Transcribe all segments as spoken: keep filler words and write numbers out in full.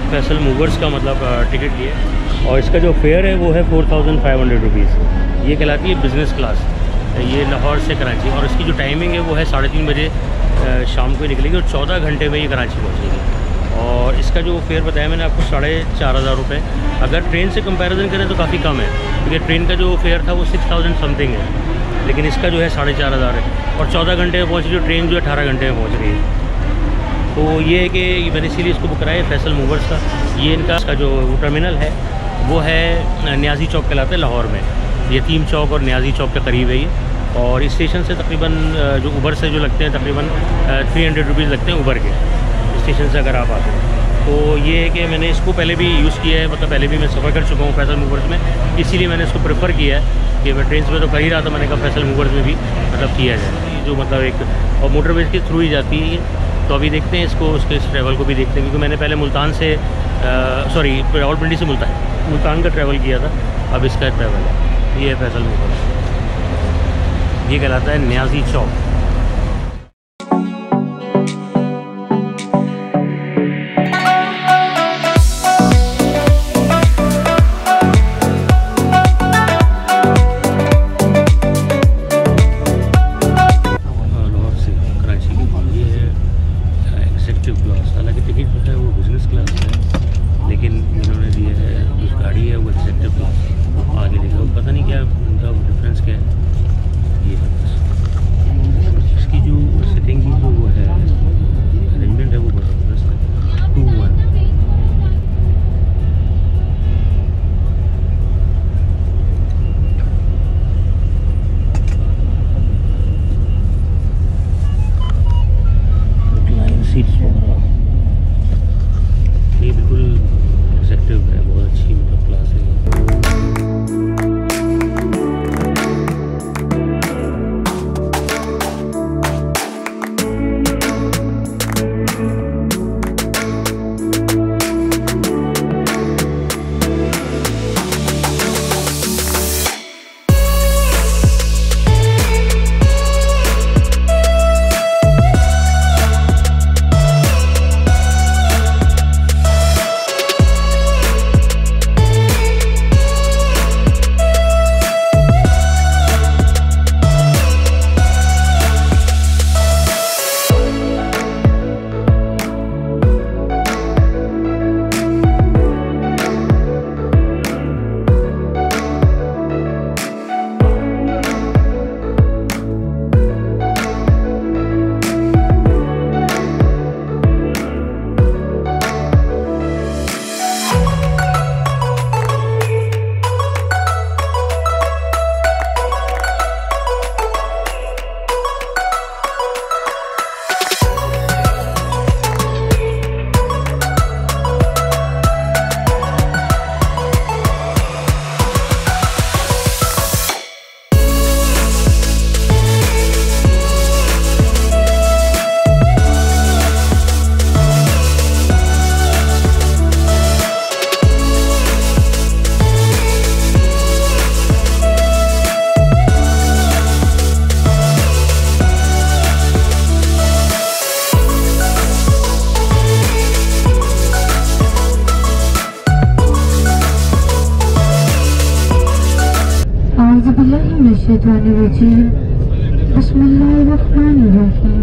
Faisal movers का मतलब ticket लिया और इसका जो फेयर है वो है four thousand five hundred rupees. ये कहलाती है बिज़नेस क्लास। ये लाहौर से कराची और इसकी जो टाइमिंग है वो है साढ़े तीन बजे शाम को ही निकलेगी और चौदह घंटे में ये कराची पहुँचेगी। और इसका जो फेयर बताया मैंने आपको साढ़े चार हज़ार रुपये। अगर ट्रेन से कंपैरिजन करें तो काफ़ी कम है, क्योंकि ट्रेन का जो फेयर था वो सिक्स थाउजेंड समथिंग है, लेकिन इसका जो है साढ़े चार हज़ार है और चौदह घंटे में पहुँच रही है। ट्रेन जो है अठारह घंटे में पहुँच रही है। तो ये है कि मैंने इसीलिए इसको बुक कराया है फैसल मूवर्स का। ये इनका इसका जो टर्मिनल है वो है न्याजी चौक कहलाता है लाहौर में। यतीम चौक और न्याजी चौक के करीब है ये। और इस स्टेशन से तकरीबन जो उबर से जो लगते हैं तकरीबन थ्री हंड्रेड रुपीज़ लगते हैं उबर के स्टेशन से अगर आप आते हैं। तो ये है कि मैंने इसको पहले भी यूज़ किया है, मतलब पहले भी मैं सफ़र कर चुका हूँ फैसल मूवर्स में, इसीलिए मैंने इसको प्रेफर किया है कि मैं ट्रेन में तो कर ही रहा था, मैंने कहा फैसल मूवर्स में भी मतलब किया जाए, जो मतलब एक और मोटरवेज के थ्रू ही जाती है ये। तो अभी देखते हैं इसको, उसके इस ट्रैवल को भी देखते हैं, क्योंकि मैंने पहले मुल्तान से सॉरी रावलपिंडी से मुल्तान मुल्तान का ट्रैवल किया था, अब इसका ट्रैवल है। ये है फैसल मूवर्स, ये कहलाता है न्याजी चौक। ये बिल्कुल एग्जैक्टिव है, बहुत अच्छी मतलब क्लास है। बिस्मिल्लाहिर्रहमानिर्रहीम।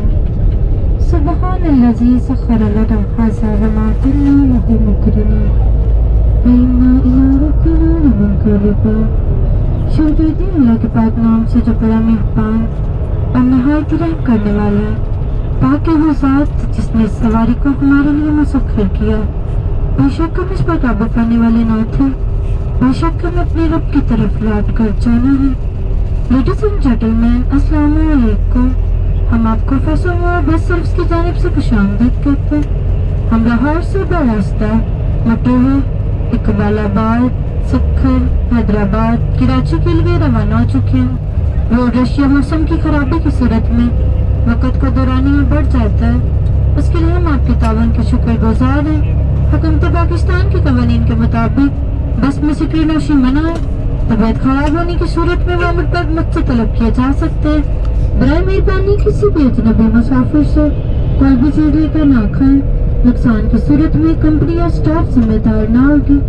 सुब्हानल्लज़ी सख़्ख़र लना हाज़ा व मा कुन्ना लहू मुक़रिनीन व इन्ना इला रब्बिना लमुनक़लिबून। शुरू अल्लाह के पाक नाम से जो बड़ा मेहरबान और नहायत रहम करने वाला है। पाक है वो ज़ात जिसने सवारी को हमारे लिए मुसख्खर किया। बेशक हम इस पर काबू पाने वाले न थे, बेशक हमें अपने रब की तरफ लौट कर जाना है। लेडीज एंड जेंटलमैन, अस्सलाम वालेकुम। हम आपको फैसल बस सर्विस की जानिब से खुशामदीद कहते हैं। हम लाहौर से बरास्ता मटोहा, इकबालाबाद, सक्खर, हैदराबाद, कराची के लिए रवाना हो चुके हैं। रोड रश या मौसम की खराबी की सूरत में वक़्त का दौरानी में बढ़ जाता है, उसके लिए हम आपके तावन के शुक्रगुजार हैं। हुकूमत पाकिस्तान के कवानीन के मुताबिक बस में सिक्रीनोशी मना है। तबीयत खराब होने की सूरत में वामिट पर मुझसे तलब किया जा सकते हैं। बराए मेहरबानी किसी भी अजनबी मुसाफिर से कोई भी चीज लेकर ना खाएं। नुकसान की सूरत में कंपनी या स्टाफ जिम्मेदार न होगी।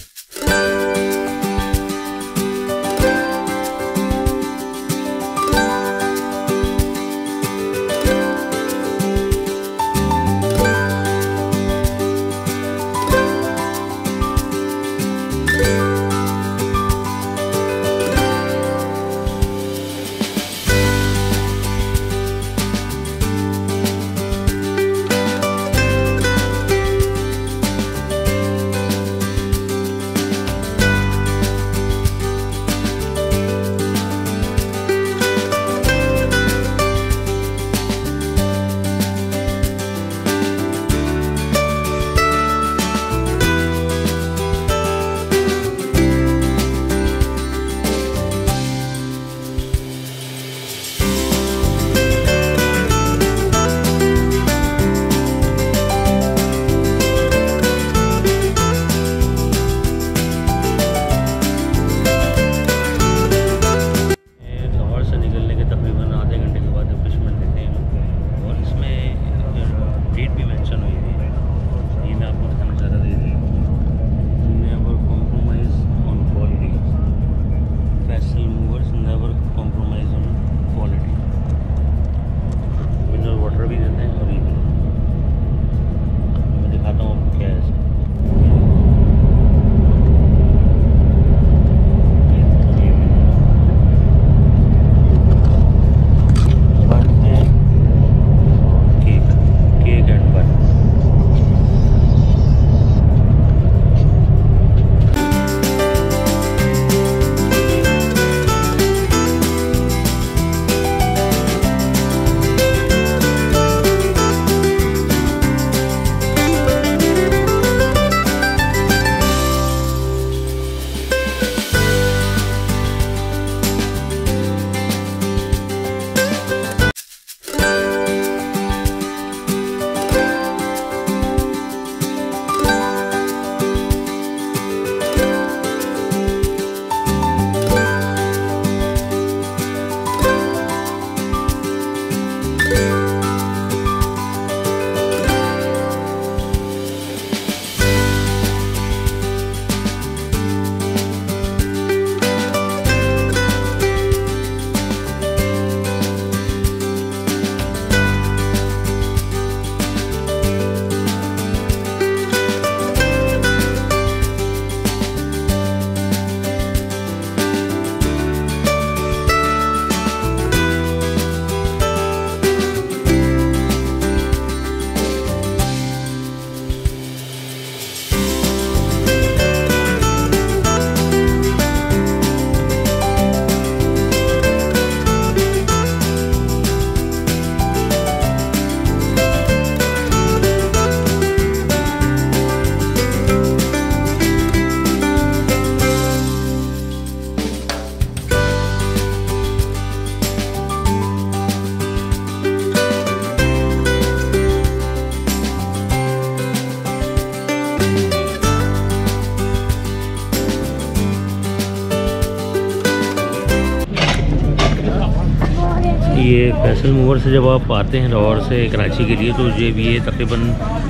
ये फैसल मूवर से जब आप आते हैं लाहौर से कराची के लिए, तो ये ये तकरीबन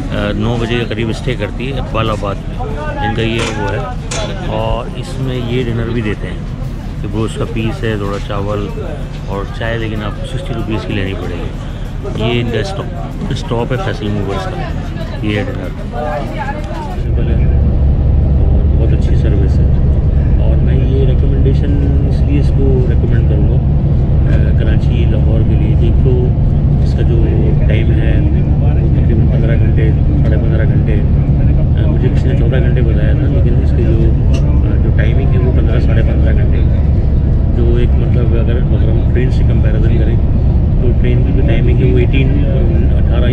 नौ बजे के करीब स्टे करती है इकबालाबाद में, इनका ये वो है। और इसमें ये डिनर भी देते हैं कि गोश्त का पीस है, थोड़ा चावल और चाय, लेकिन आपको सिक्सटी रुपीज़ की लेनी पड़ेगी। ये इनका स्टॉप स्टॉप है फैसल मूवर्स का, ये है डिनर। सिंपल है और बहुत अच्छी सर्विस है। और मैं ये रिकमेंडेशन इसलिए इसको रिकमेंड करूँगा कराची लाहौर के लिए, एक तो इसका जो टाइम है वो तकरीबन पंद्रह घंटे साढ़े पंद्रह घंटे, मुझे किसी ने चौदह घंटे बताया था, लेकिन इसकी जो जो टाइमिंग है वो पंद्रह साढ़े पंद्रह घंटे, जो एक मतलब अगर अगर हम ट्रेन से कंपैरिजन करें तो ट्रेन की जो टाइमिंग है वो एटीन अठारह